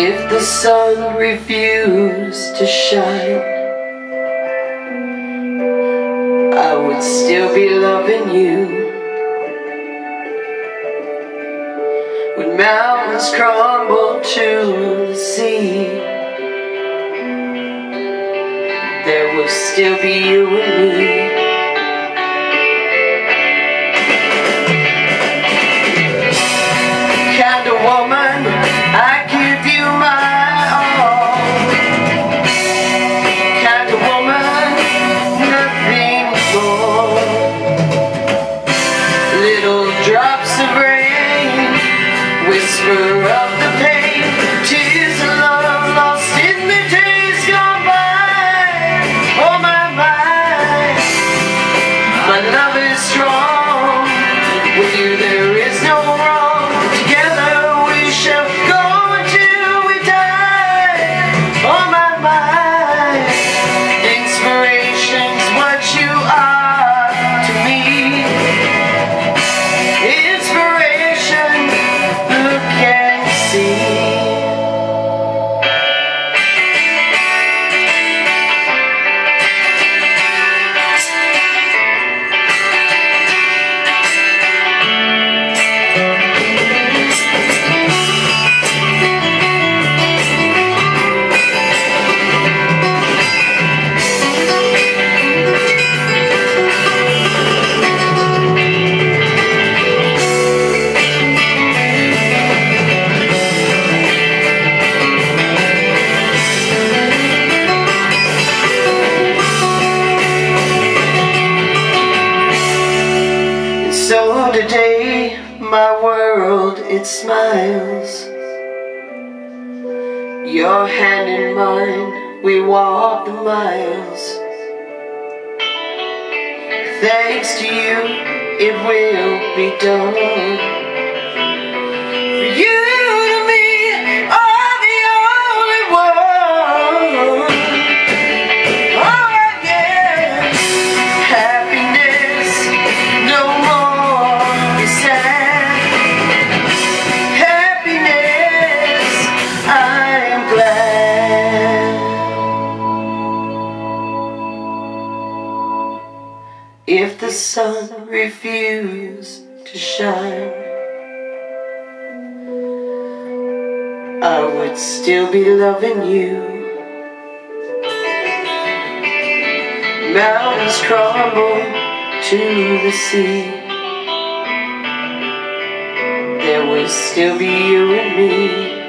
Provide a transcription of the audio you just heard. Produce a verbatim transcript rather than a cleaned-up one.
If the sun refused to shine, I would still be loving you. When mountains crumble to the sea, there will still be you and me. Kind of woman, I give you my all. Kind of woman, nothing more. Little drops of rain, whisper of the pain, tears of love lost in the days gone by. Oh my, my, my love is strong. With you there is no wrong. Together we shall go until we die. Oh my, my, inspiration's what you are to me. Inspiration, look and see. So today, my world, it smiles. Your hand in mine, we walk the miles. Thanks to you, it will be done. For you to me are the only one. Oh yeah, happiness, no more sad. Happiness, I am glad. If the sun refused to shine, I would still be loving you. Mountains crumble to the sea, there will still be you and me.